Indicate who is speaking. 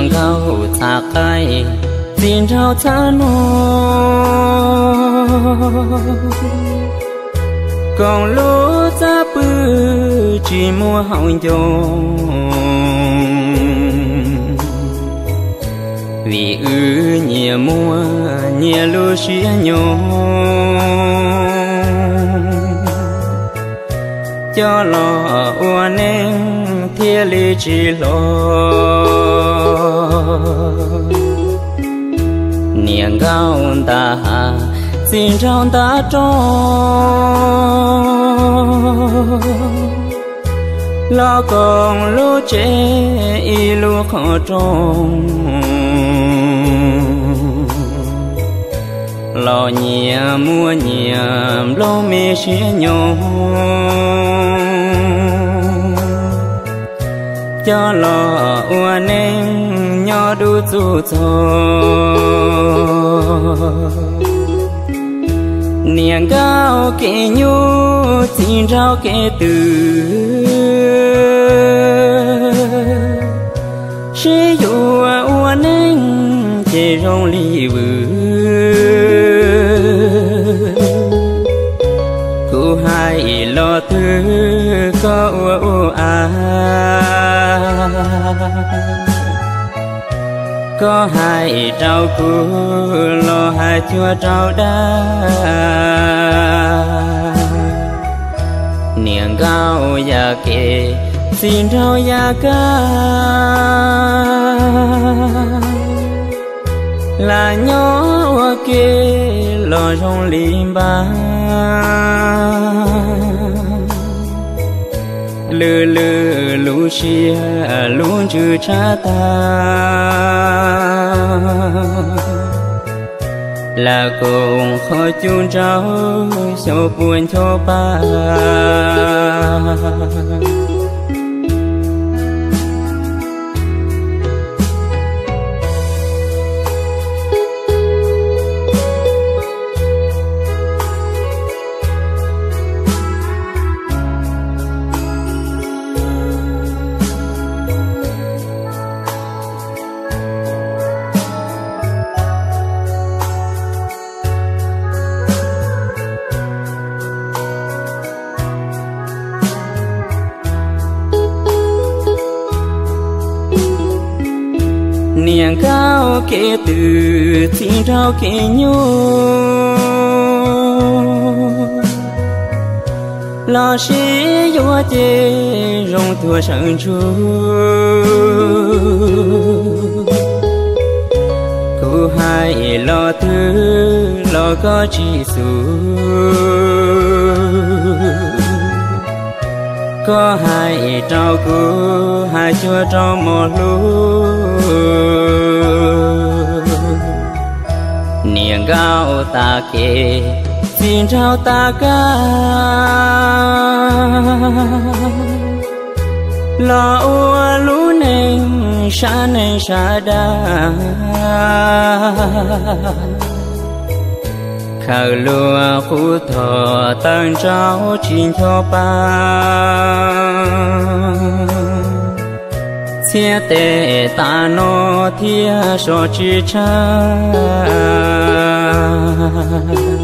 Speaker 1: niềng gạo thả cay xin trao thả nô còn lúa giá bự chỉ mua hồng dòng vì nhẹ mua nhẹ lúa xía nhô cho lo uan em thiên lý chỉ lo niềng gạo ta xin trao ta cho lo còn lúa chế y lúa khó trông lo nhẹ mua nhẹ lo mê xía nhau cho lo uan em nhỏ đu chu cho niềng gạo kê nhu xin trao kê từ sẽ dụ uan em chế rong li vư cô hai lo thứ có có hai trao cu lo hai chua trao đá niềng gạo ya kê xin trao ya ca là nhỏ kê lo trong lim ba lư lư lú xia luôn chữ cha ta là cùng khó chun trao cho buồn cho ba niềng gạo kê từ xin trao kê nhu lo xí vô chê rong thua sang chu cô hai lo thứ lo có chi su có hai trao cô hai chua trao một lúa niềng gạo ta kê xin trao ta ca lo ua lú nênh sa đa khảo lúa khu thọ tăng trao chín cho ba chia tệ ta nó thia so chi cha